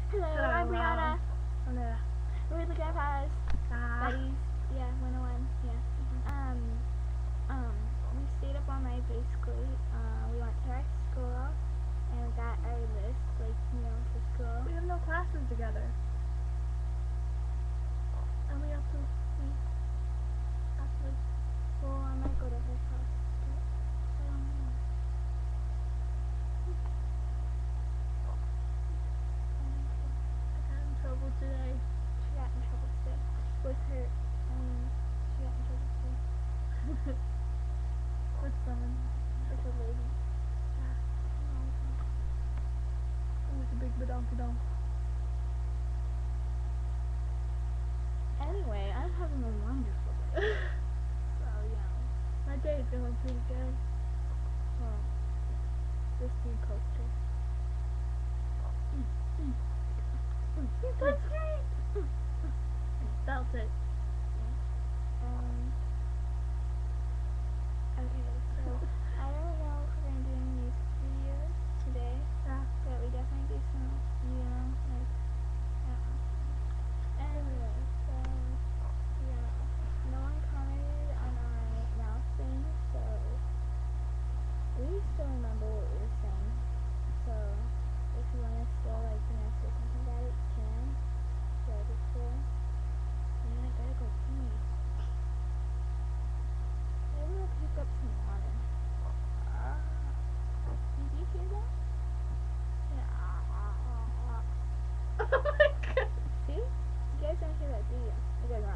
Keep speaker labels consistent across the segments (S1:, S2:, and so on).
S1: Hello, I'm Brianna.
S2: Hello.
S1: We're the Grandpas. Buddies. Yeah, 101. Yeah. We stayed up all night basically. We went to our school and we got our list, like, for school.
S2: We have no classes together. And we have to
S1: Well, I might go to her house, but I don't know.
S2: I got in trouble today.
S1: She got in trouble today. With her, she got in trouble today.
S2: With someone.
S1: With a lady.
S2: Yeah. With a big badonkadonk.
S1: Anyway, I'm having a wonderful day. So,
S2: My day is going pretty good.
S1: Well, this food coaster.
S2: That's great! I felt it.
S1: Okay, so I don't know if we're gonna do any music videos today.
S2: Yeah.
S1: But we definitely do some, like, I don't know. Anyway, so, no one commented on our mouse thing, so we still remember what we were saying. So, if you want to still, like, say something about it, you can. So, that'd be cool. Man, I gotta go pee. Maybe we'll pick up some water. Did you hear that?
S2: Oh my god.
S1: See? You guys don't hear that, do you? It goes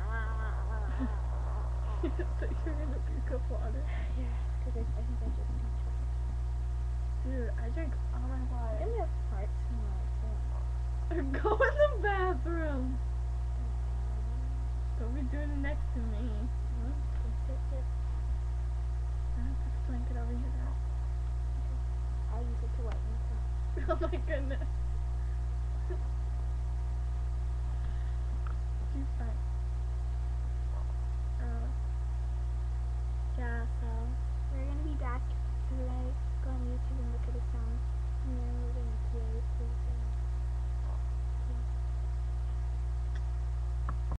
S2: You just said you're gonna pick up water.
S1: Yeah, because I think I just drank too much.
S2: Dude, I drink all my water.
S1: I'm gonna fart tomorrow too.
S2: Go in the bathroom. Don't be doing it next to me.
S1: Sit.
S2: I have to blanket over your mouth.
S1: I'll use it to wipe myself.
S2: Oh my goodness.